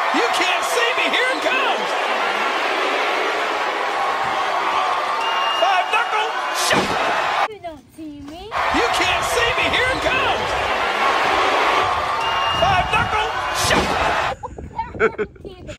You can't see me. Here it comes. Five knuckle shuffle. You don't see me. You can't see me. Here it comes. Five knuckle shuffle.